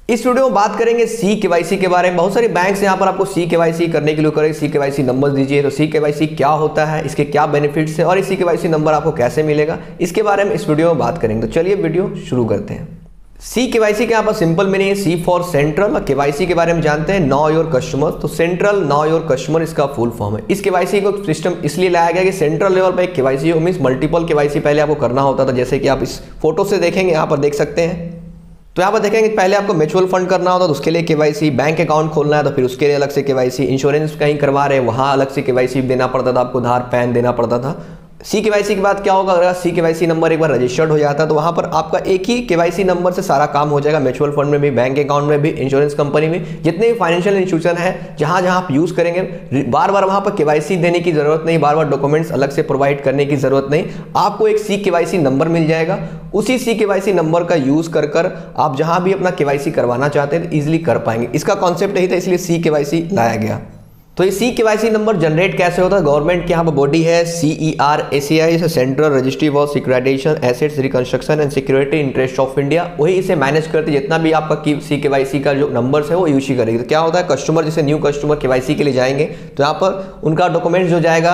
इस वीडियो में बात करेंगे सी केवाईसी के बारे में। बहुत सारे बैंक्स यहाँ पर आपको सी केवाईसी करने के लिए करेंगे, सी केवाईसी नंबर दीजिए। तो सी केवाईसी क्या होता है, इसके क्या बेनिफिट्स है और इस सी केवाईसी नंबर आपको कैसे मिलेगा, इसके बारे में इस वीडियो में बात करेंगे। तो चलिए वीडियो शुरू करते हैं। सी केवाईसी के यहाँ पर सिंपल मीनिंग है सी फॉर सेंट्रल। और केवाईसी के बारे में जानते हैं, नो योर कस्टमर। तो सेंट्रल नो योर कस्टमर इसका फुल फॉर्म है। इस केवाईसी को सिस्टम इसलिए लाया गया कि सेंट्रल लेवल पर एक केवाईसी हो, मीन्स मल्टीपल केवाईसी पहले आपको करना होता था। जैसे कि आप इस फोटो से देखेंगे, यहाँ पर देख सकते हैं। तो यहाँ पर देखेंगे पहले आपको म्यूचुअल फंड करना होता तो उसके लिए केवाईसी, बैंक अकाउंट खोलना है तो फिर उसके लिए अलग से केवाईसी, इंश्योरेंस कहीं करवा रहे हैं वहाँ अलग से केवाईसी देना पड़ता था, आपको आधार पैन देना पड़ता था। सी केवाईसी के बाद क्या होगा, अगर सी केवाईसी नंबर एक बार रजिस्टर्ड हो जाता है तो वहाँ पर आपका एक ही केवाईसी नंबर से सारा काम हो जाएगा। म्यूचुअल फंड में भी, बैंक अकाउंट में भी, इंश्योरेंस कंपनी में, जितने भी फाइनेंशियल इंस्टीट्यूशन है जहाँ जहाँ आप यूज़ करेंगे, बार बार वहाँ पर केवाईसी देने की जरूरत नहीं, बार बार डॉक्यूमेंट्स अलग से प्रोवाइड करने की जरूरत नहीं। आपको एक सी केवाईसी नंबर मिल जाएगा। उसी सी केवाईसी नंबर का यूज़ कर कर आप जहाँ भी अपना केवाईसी करवाना चाहते हैं तो ईजिली कर पाएंगे। इसका कॉन्सेप्ट यही था, इसलिए सी केवाईसी लाया गया। तो ये सी केवाईसी नंबर जनरेट कैसे होता है, गवर्नमेंट की यहाँ पर बॉडी है CERACI, central registry for securitisation assets reconstruction and security interest of India. वही इसे मैनेज करती है। जितना भी आपका सी केवाईसी का जो नंबर्स है वो यूज करेगी। तो क्या होता है, कस्टमर जैसे न्यू कस्टमर केवाईसी के लिए जाएंगे तो यहाँ पर उनका डॉक्यूमेंट्स जो जाएगा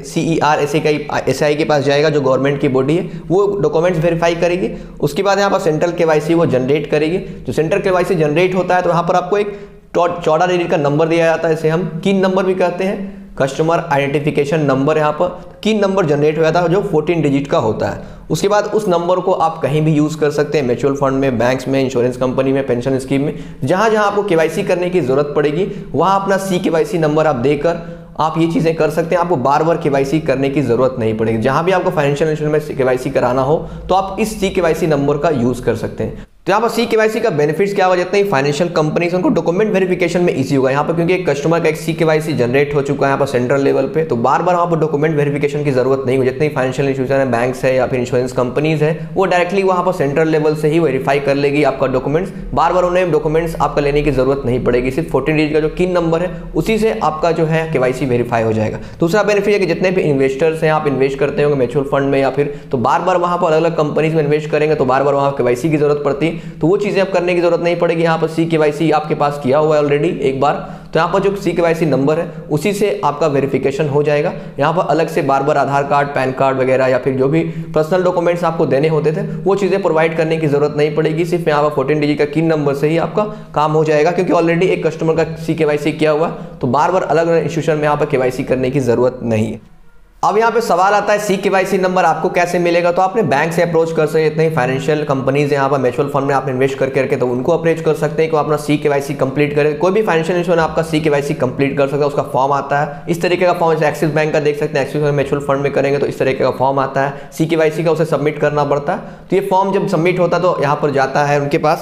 CERACI के पास जाएगा, जो गवर्नमेंट की बॉडी है, वो डॉक्यूमेंट्स वेरीफाई करेगी। उसके बाद यहाँ पर सेंट्रल केवाईसी वो जनरेट करेगी। जो सेंट्रल केवाईसी जनरेट होता है तो यहाँ पर आपको एक 14 डिजिट का नंबर दिया जाता है, इसे हम किन नंबर भी कहते हैं, कस्टमर आइडेंटिफिकेशन नंबर। यहाँ पर किन नंबर जनरेट हो जाता है जो 14 डिजिट का होता है। उसके बाद उस नंबर को आप कहीं भी यूज़ कर सकते हैं, म्यूचुअल फंड में, बैंक्स में, इंश्योरेंस कंपनी में, पेंशन स्कीम में, जहाँ जहाँ आपको केवाईसी करने की जरूरत पड़ेगी वहाँ अपना सी केवाईसी नंबर आप देकर आप ये चीज़ें कर सकते हैं। आपको बार बार केवाईसी करने की जरूरत नहीं पड़ेगी। जहाँ भी आपको फाइनेंशियल इंस्टीट्यूशन में केवाईसी कराना हो तो आप इस सी केवाईसी नंबर का यूज़ कर सकते हैं। तो यहाँ पर सी केवाईसी का बेनिफिट्स क्या होगा, जितने ही फाइनेंशियल कंपनीज उनको डॉक्यूमेंट वेरिफिकेशन में इजी होगा। यहाँ पर क्योंकि एक कस्टमर का एक सी केवाईसी जनरेट हो चुका है यहाँ पर सेंट्रल लेवल पे, तो बार बार वहाँ पर डॉक्यूमेंट वेरिफिकेशन की जरूरत नहीं होगी। जितने फाइनेंशियल इंस्टीट्यूशन है, बैंक्स है या फिर इंश्योरेंस कंपनीज है, वो डायरेक्टली वहाँ पर सेंट्रल लेवल से ही वेरीफाई कर लेगी आपका डॉक्यूमेंट्स। बार बार उन्हें डॉक्यूमेंट्स आपका लेने की जरूरत नहीं पड़ेगी। सिर्फ 14 डिजिट का जो किन नंबर है उसी से आपका जो है केवाईसी वेरीफाई हो जाएगा। दूसरा बेनिफिट है कि जितने भी इन्वेस्टर्स हैं, आप इन्वेस्ट करते होंगे म्यूचुअल फंड में या फिर, तो बार बार वहाँ पर अलग अलग कंपनीज में इन्वेस्ट करेंगे तो बार बार वहाँ केवाईसी की जरूरत पड़ती है। तो वो चीज़ें आप करने की जरूरत नहीं पड़ेगी। यहाँ पर सी केवाईसी आपके पास किया हुआ है ऑलरेडी एक बार, तो यहाँ पर जो सी केवाईसी नंबर है उसी से आपका वेरिफिकेशन हो जाएगा। यहाँ पर अलग से बार बार आधार कार्ड, पैन कार्ड वगैरह या फिर जो भी पर्सनल डॉक्यूमेंट्स आपको देने होते थे वो चीज़ें प्रोवाइड करने की जरूरत नहीं पड़ेगी। सिर्फ यहाँ पर 14 डिजिट का किन नंबर से ही आपका काम हो जाएगा, क्योंकि ऑलरेडी एक कस्टमर का सी केवाईसी किया हुआ, तो बार बार अलग अलग इंस्टीट्यूशन में यहाँ पर केवाईसी करने की जरूरत नहीं है। अब यहाँ पे सवाल आता है सी केवाईसी नंबर आपको कैसे मिलेगा। तो आपने बैंक से अप्रोच कर सकते हैं। इतने ही फाइनेंशियल कंपनीज यहाँ पर म्यूचुअल फंड में आपने इन्वेस्ट करके रखे तो उनको अप्रोच कर सकते हैं कि अपना सी केवाईसी कंप्लीट करें। कोई भी फाइनेंशियल इंस्टीट्यूशन आपका सी केवाईसी कंप्लीट कर सकता है, उसका फॉर्म आता है इस तरीके का फॉर्म। जैसे एक्सिस बैंक का देख सकते हैं, एक्सिस में म्यूचुअल फंड में करेंगे तो इस तरीके का फॉर्म आता है सी केवाईसी का, उसे सबमिट करना पड़ता है। तो ये फॉर्म जब सबमिट होता है तो यहाँ पर जाता है उनके पास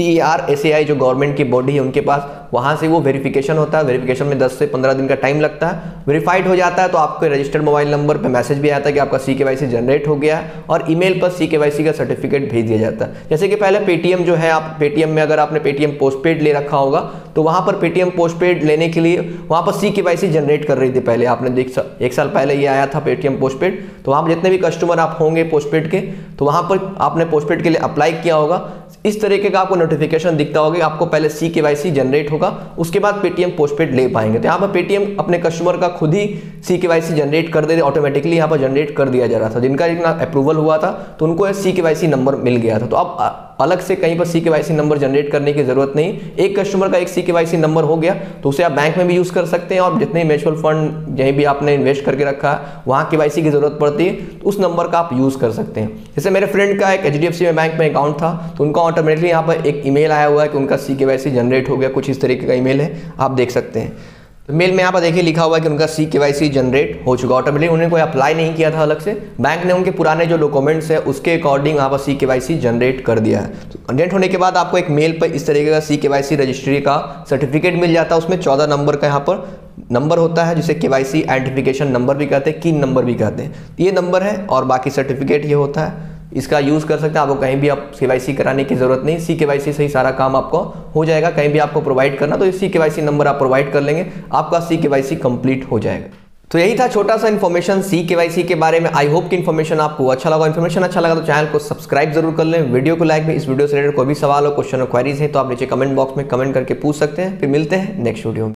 CERACI जो गवर्नमेंट की बॉडी है उनके पास, वहाँ से वो वेरिफिकेशन होता है। वेरिफिकेशन में 10 से 15 दिन का टाइम लगता है। वेरीफाइड हो जाता है तो आपको रजिस्टर्ड मोबाइल नंबर पे मैसेज भी आता है कि आपका सी केवाईसी जनरेट हो गया है, और ईमेल पर सी केवाईसी का सर्टिफिकेट भेज दिया जाता है। जैसे कि पहले पेटीएम जो है, आप पेटीएम में अगर आपने पेटीएम पोस्टपेड ले रखा होगा तो वहाँ पर पेटीएम पोस्टपेड लेने के लिए वहाँ पर सी केवाईसी जनरेट कर रही थी पहले। आपने देख 1 साल पहले ये आया था पेटीएम पोस्टपेड, तो वहाँ पर जितने भी कस्टमर आप होंगे पोस्टपेड के, तो वहाँ पर आपने पोस्टपेड के लिए अप्लाई किया होगा। इस तरीके का आपको नोटिफिकेशन दिखता होगा। आपको पहले सी केवाईसी जनरेट होगा, उसके बाद पेटीएम पोस्टपेड ले पाएंगे। तो यहाँ पर पेटीएम अपने कस्टमर का खुद ही सी केवाईसी जनरेट कर दे, ऑटोमेटिकली यहाँ पर जनरेट कर दिया जा रहा था। जिनका जितना अप्रूवल हुआ था तो उनको सी केवाईसी नंबर मिल गया था। तो अब अलग से कहीं पर सी केवाईसी नंबर जनरेट करने की जरूरत नहीं। एक कस्टमर का एक सी केवाईसी नंबर हो गया तो उसे आप बैंक में भी यूज कर सकते हैं, और जितने म्यूचुअल फंड जहीं भी आपने इन्वेस्ट करके रखा है वहाँ केवाईसी की जरूरत पड़ती है तो उस नंबर का आप यूज कर सकते हैं। जैसे मेरे फ्रेंड का एक HDFC में बैंक में अकाउंट था तो उनका ऑटोमेटिकली यहाँ पर एक ईमेल आया हुआ है कि उनका सी केवाईसी जनरेट हो गया। कुछ इस तरीके का ईमेल है, आप देख सकते हैं। तो मेल में यहाँ पर देखिए लिखा हुआ है कि उनका सी केवाईसी जनरेट हो चुका। ऑटोमेटिकली उन्होंने कोई अप्लाई नहीं किया था अलग से, बैंक ने उनके पुराने जो डॉक्यूमेंट्स है उसके अकॉर्डिंग यहाँ पर सी केवाईसी जनरेट कर दिया है। तो जनरेट होने के बाद आपको एक मेल पर इस तरीके का सी केवाईसी रजिस्ट्री का सर्टिफिकेट मिल जाता है। उसमें 14 नंबर का यहाँ पर नंबर होता है जिसे केवाईसी आइडेंटिफिकेशन नंबर भी कहते हैं, किन नंबर भी कहते हैं। ये नंबर है और बाकी सर्टिफिकेट ये होता है। इसका यूज़ कर सकते हैं। आपको कहीं भी आप केवाईसी कराने की जरूरत नहीं, सी केवाईसी से ही सारा काम आपको हो जाएगा। कहीं भी आपको प्रोवाइड करना तो सी केवाईसी नंबर आप प्रोवाइड कर लेंगे, आपका सी केवाईसी कंप्लीट हो जाएगा। तो यही था छोटा सा इन्फॉर्मेशन CKYC के बारे में। आई होप कि इन्फॉर्मेशन आपको अच्छा लगा। इन्फॉर्मेशन अच्छा लगा तो चैनल को सब्सक्राइब जरूर कर लें, वीडियो को लाइक भी। इस वीडियो से रिलेटेड कोई भी सवाल हो, क्वेश्चन और क्वेरीज है तो आप नीचे कमेंट बॉक्स में कमेंट करके पूछ सकते हैं। फिर मिलते हैं नेक्स्ट वीडियो में।